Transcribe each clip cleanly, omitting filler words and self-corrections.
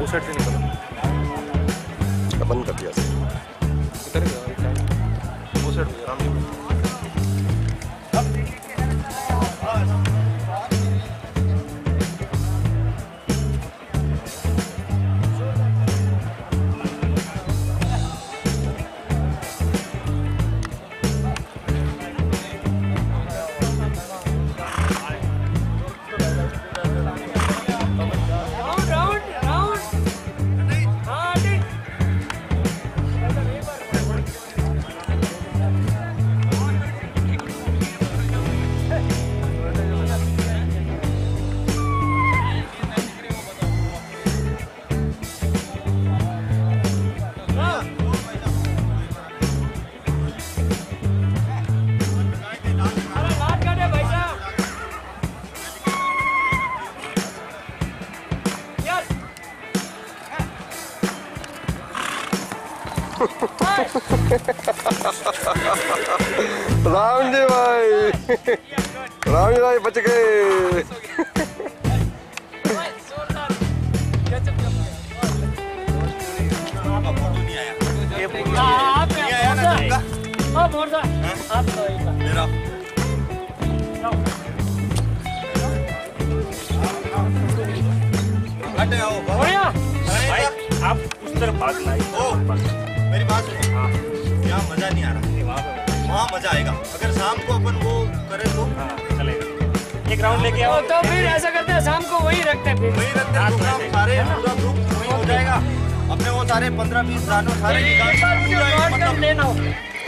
Side से निकलो। बंद कर दिया इधर वो साइड में आराम से। राम जी भाई बच गए। आप उस तरफ भाग लाइए। मेरी बात सुनो, यहाँ मजा नहीं आ रहा, वहाँ मजा आएगा। अगर शाम को अपन वो करें तो चलेगा। एक राउंड लेके आओ। तो फिर ऐसा करते हैं, शाम को वही रखते हैं। फिर वही रखते हैं प्रोग्राम, सारे पूरा ग्रुप वही हो जाएगा। अपने वो सारे 15-20 गानों सारे मतलब लेना हो।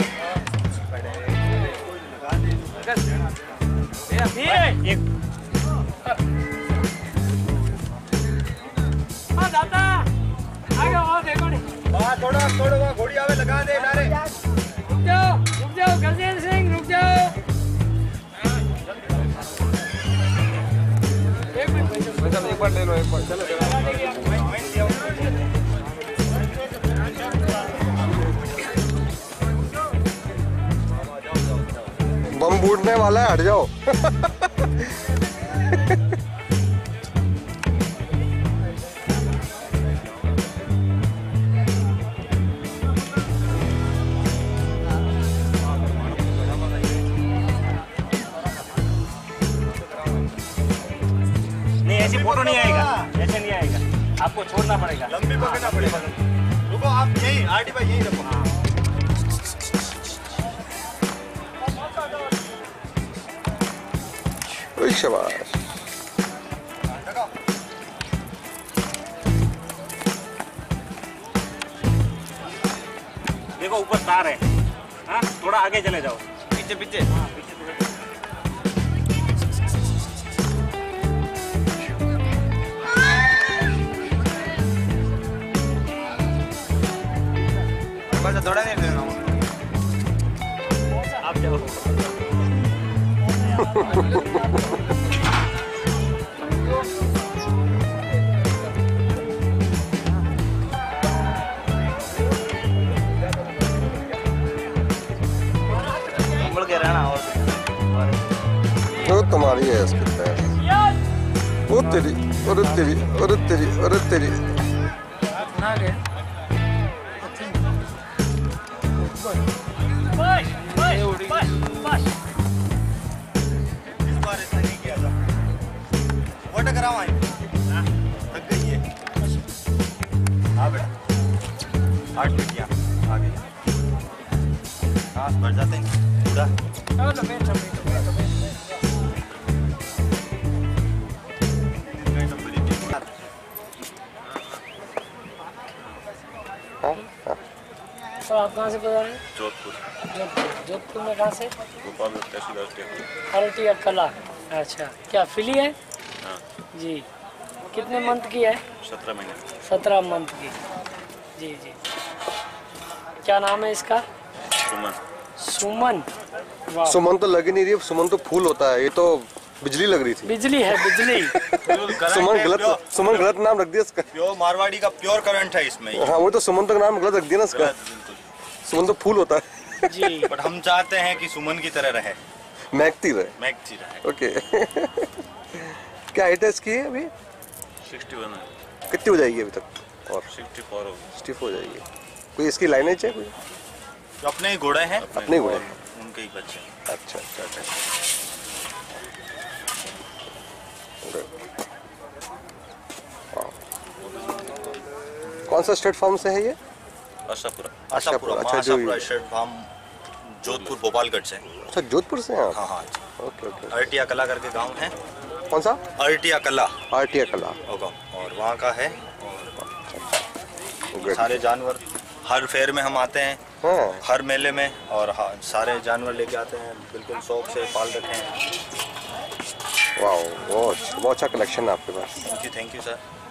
दादा आगे आओ, देखो नहीं। थोड़ा वहाँ घोड़ी आवे लगा दे नारे। रुक जाओ गजेंद्र सिंह, रुक जाओ। एक बार ले लो, एक बार चलो। बम फूटने वाला है, हट जाओ। ऐसी फोटो नहीं आएगा, ऐसे नहीं आएगा, आपको छोड़ना पड़ेगा, लंबी पकड़ना पड़ेगा। रुको आप यहीं, आरटी भाई यहीं रखो। शाबाश। देखो ऊपर तार है, हाँ थोड़ा आगे चले जाओ, पीछे पीछे। हाँ पीछे थोड़ा नहीं लेना आप जाओ। संभल के रहना। और वो तुम्हारी है इसके पैर। वो तेरी और तेरी और तेरी और तेरी। इस बार ऐसा नहीं किया था। वोट कराओ आई। थक गई है। हाँ बेटा। 8 बेटियाँ आगे। सांस भर जाते हैं पूरा। तो आप कहाँ से बता रहे हैं? जोधपुर। जोधपुर में कहाँ से? भोपाल में तहसील अरटिया कला। अच्छा, क्या फिली है? हाँ। जी। कितने मंथ की है? 17 महीने। 17 मंथ की। जी जी। क्या नाम है इसका? सुमन। सुमन। वाह। सुमन तो लग ही नहीं रही, सुमन तो फूल होता है, ये तो बिजली लग रही थी। बिजली है, बिजली। सुमन गलत नाम रख दिया इसका। प्योर मारवाड़ी का प्योर करंट है इसमें। हाँ वो तो सुमन तक नाम गलत रख दिया ना इसका। सुमन तो फूल होता है। जी। बट हम चाहते हैं कि सुमन की तरह रहे, महकती रहे। महकती रहे। ओके। क्या हाइट है इसकी अभी? 61 है। कितनी हो जाएगी अभी तक? और 64 हो गई। 64 हो जाएगी। कोई इसकी लाइनेज है कोई? तो अपने ही घोड़े हैं, अपने घोड़े? और उनके ही बच्चे। अच्छा अच्छा अच्छा। कौन सा स्टेट फार्म से है ये? आशापुरा। आशापुरा, अच्छा, जो आशापुरा स्टेट फार्म, जोधपुर भोपालगढ़ से। अच्छा, जोधपुर से हैं आप? हाँ हाँ। Okay okay. अर्टिया कला करके गांव है। कौन सा? अर्टिया कला आरटीआ कला। वो गाँव, और वहाँ का है। Good. सारे जानवर हर फेयर में हम आते हैं, हाँ, हर मेले में, और सारे जानवर लेके आते हैं, बिल्कुल शौक से पाल रखे हैं। वाह, बहुत अच्छा कलेक्शन है आपके पास। Thank you sir.